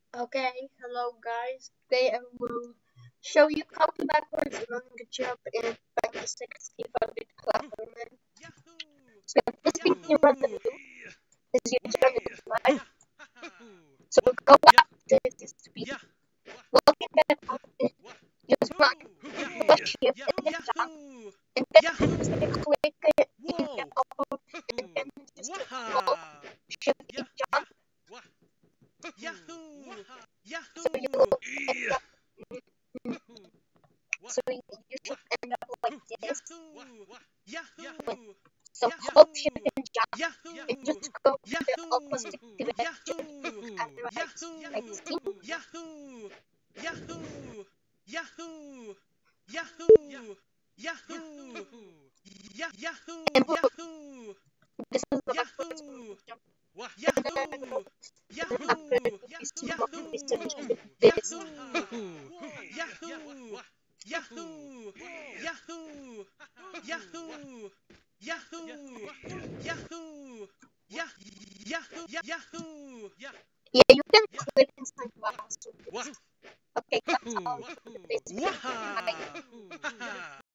Okay, hello guys. Today I will show you how to backwards long jump in Final 65-bit platformer. Yahoo! So this video what to Yahoo! do is you jump in Yeah! slide. Yahoo! So Wah! go Yeah! up to this speed. Yeah! Wah! Walking back Wah! up, Wah! just run, Hoo! push Yeah! shift Yeah! and then jump. Yahoo! And then just Yahoo! click it in the Whoa! elbow and Hoo! then just hold Waha! shift Yeah! and Yeah! jump. Wah! Yahoo! Waha! So you Yahoo! will end Yeah! up, Hoo! Wah! so you should Wah! end up like this. Yahoo! Wah! Yahoo! So hold shift Yahoo! and jump. And Yahoo! just go to the Yahoo! opposite direction and Yahoo! right Yahoo! stick Yahoo! Yahoo! Yahoo! Yahoo! Yahoo! and Yahoo! look. Yahoo! This is the backwards Yahoo! jump. Wah! And then Yahoo! after it Yahoo! would be slow Yahoo! distance with this. Yahoo! Yahoo! Yahoo! Yahoo! Yahoo! Yahoo! Yahoo! Yahoo! Yeah, you can click inside mouse. Wah! Okay, that's all Wahoo! for this video. Bye. Waha!